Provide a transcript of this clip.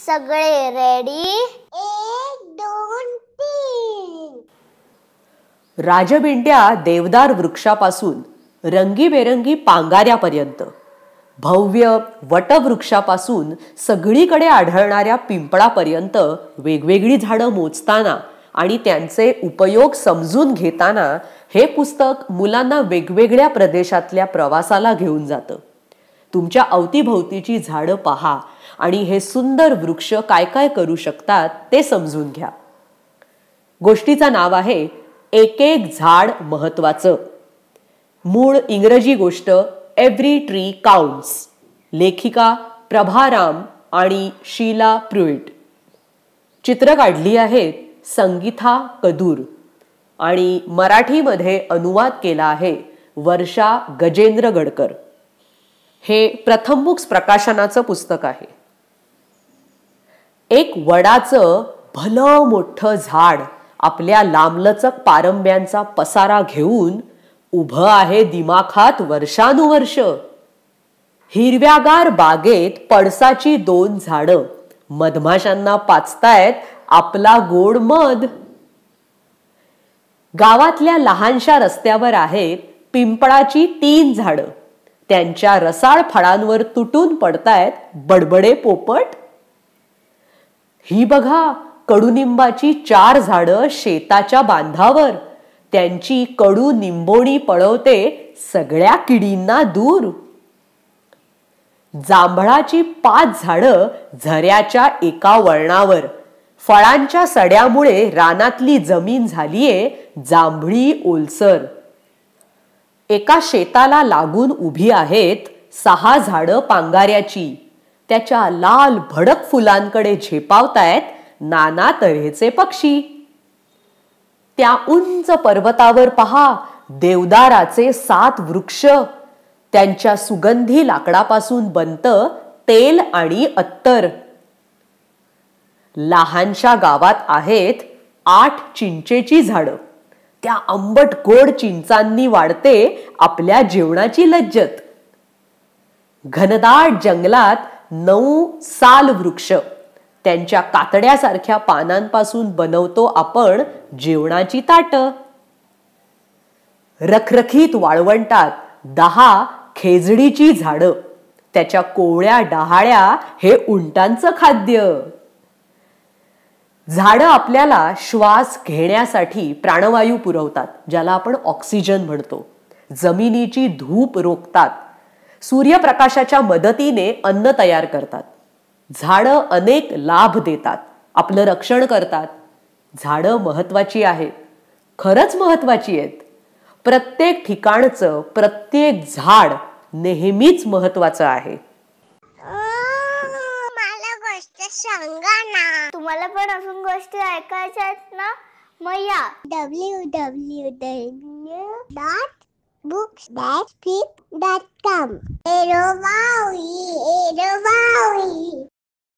सगळे रेडी? 1 2 3. राजबिंड्या देवदार वृक्षापासून रंगीबेरंगी पांगाऱ्यापर्यंत, भव्य वटवृक्षापासून सगळीकडे आढळणाऱ्या पिंपळापर्यंत वेगवेगळी झाडं मोजताना आणि त्यांचे उपयोग समजून घेताना हे पुस्तक मुलांना वेगवेगळ्या प्रदेशातल्या प्रवासाला घेऊन जातं. तुमच्या अवतीभोवतीची झाडं पहा आणि हे सुंदर वृक्ष काय काय करू शकतात ते समजून घ्या. गोष्टीचं नाव आहे एकएक झाड महत्वाचं. मूळ इंग्रजी गोष्ट एव्हरी ट्री काउंट्स. लेखिका प्रभाराम आणि शीला प्रुइट. चित्र काढली आहेत संगीता कदूर आणि मराठीमध्ये अनुवाद केला आहे वर्षा गजेंद्रगडकर. हे प्रथम बुक्स प्रकाशनाचं पुस्तक आहे. एक वडाचं भलं मोठं झाड आपल्या लांबलचक पारंब्यांचा पसारा घेऊन उभं आहे दिमाखात वर्षानुवर्ष. हिरव्यागार बागेत पळसाची 2 झाडं मधमाशांना पाचतायत आपला गोड मध. गावातल्या लहानशा रस्त्यावर आहेत पिंपळाची 3 झाडं. त्यांच्या रसाळ फळांवर तुटून पडतायत बडबडे पोपट. ही बघा कडुनिंबाची 4 झाडं शेताच्या बांधावर. त्यांची कडू निंबोणी पळवते सगळ्या किडींना दूर. जांभळाची 5 झाडं झऱ्याच्या एका वळणावर. फळांच्या सड्यामुळे रानातली जमीन झालीये जांभळी ओलसर. एका शेताला लागून उभी आहेत 6 झाडं पांगाऱ्याची. त्याच्या लाल भडक फुलांकडे झेपावतायत नाना तऱ्हेचे पक्षी. त्या उंच पर्वतावर पहा देवदाराचे 7 वृक्ष. त्यांच्या सुगंधी लाकडापासून बनतं तेल आणि अत्तर. लहानशा गावात आहेत 8 चिंचेची झाडं. त्या आंबट गोड चिंचांनी वाढते आपल्या जेवणाची लज्जत. घनदाट जंगलात 9 साल वृक्ष. त्यांच्या कातड्यासारख्या पानांपासून बनवतो आपण जेवणाची ताटं. रखरखीत वाळवंटात 10 खेजडीची झाडं. त्याच्या कोवळ्या डहाळ्या हे उंटांचं खाद्य. झाडं आपल्याला श्वास घेण्यासाठी प्राणवायू पुरवतात, ज्याला आपण ऑक्सिजन म्हणतो. जमिनीची धूप रोखतात. सूर्यप्रकाशाच्या मदतीने अन्न तयार करतात. झाडं अनेक लाभ देतात. आपलं रक्षण करतात. झाडं महत्वाची आहेत. खरंच महत्वाची आहेत. प्रत्येक ठिकाणचं प्रत्येक झाड नेहमीच महत्वाचं आहे. मला गोष्ट सांगा ना. तुम्हाला पण अजून गोष्टी ऐकायच्या आहेत ना? मग या www.books-fit.com. एरोबावी.